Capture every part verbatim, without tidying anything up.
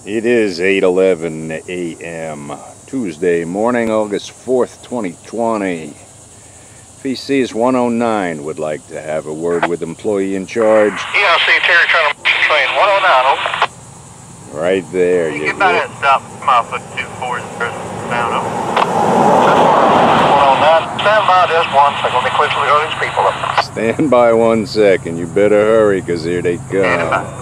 It is eight eleven A M Tuesday morning, August fourth, twenty twenty. F E C one oh nine would like to have a word with employee in charge. E L C Terry trying to train one oh nine, over. Right there. You you get by that stop, mile foot two four down, over. one oh nine, stand by just one second. Let me quickly go these people up. Stand by one second. You better hurry, because here they come.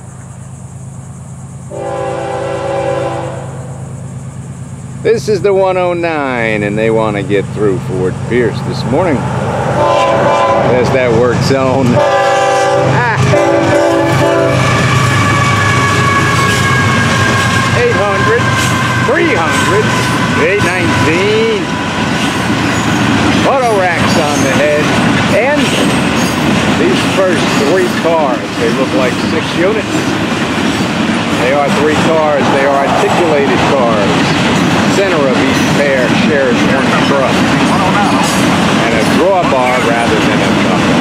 This is the one oh nine, and they want to get through Fort Pierce this morning. There's that work zone. Ah. eight hundred, three hundred, eight nineteen. Auto racks on the head. And these first three cars, they look like six units. They are three cars. They are articulated cars. Center of each pair shares one truck and a drawbar rather than a knuckle.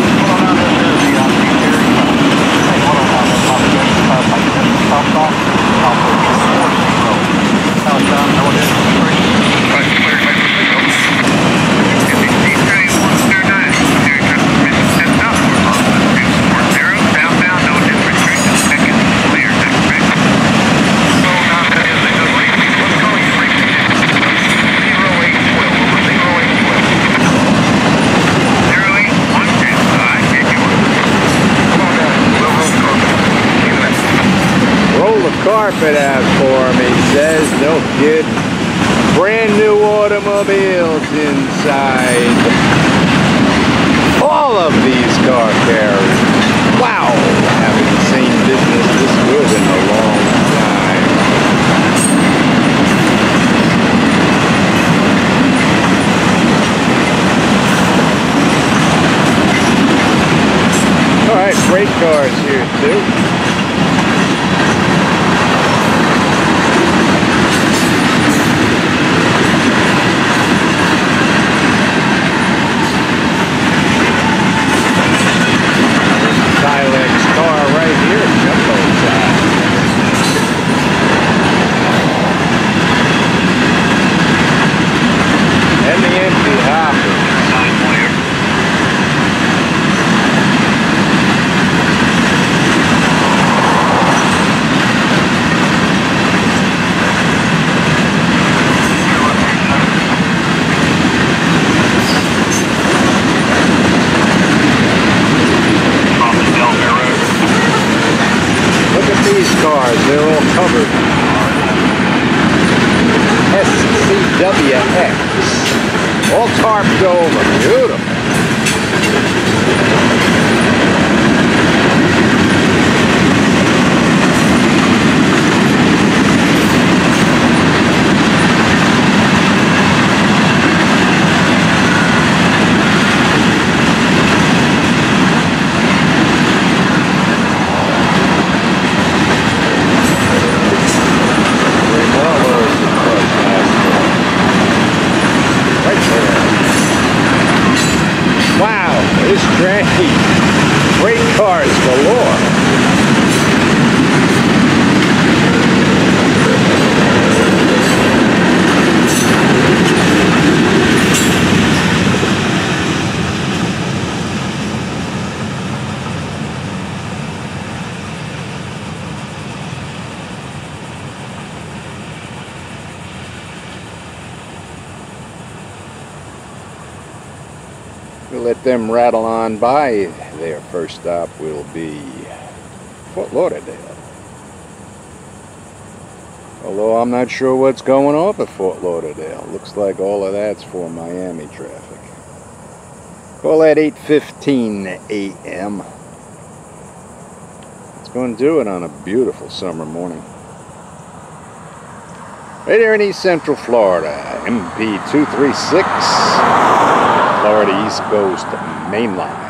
Carpet out for him, he says. No kid. Brand new automobiles inside. All of these car carriers. Wow, haven't seen business this good in a long time. All right, freight cars here too. They're all covered. S C W X. All tarped over. Beautiful. This train, freight cars galore. We'll let them rattle on by. Their first stop will be Fort Lauderdale. Although I'm not sure what's going on at Fort Lauderdale. Looks like all of that's for Miami traffic. Call that eight fifteen A M It's going to do it on a beautiful summer morning. Right here in East Central Florida, M P two three six. Florida East Coast Main Line.